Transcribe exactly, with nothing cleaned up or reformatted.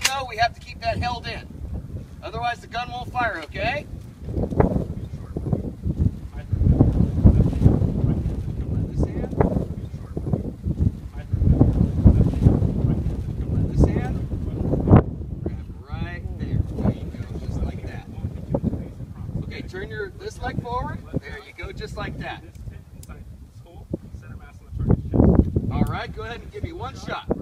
go, we have to keep that held in. Otherwise the gun won't fire, okay? Turn your this leg forward. There you go, just like that. All right, go ahead and give me one shot.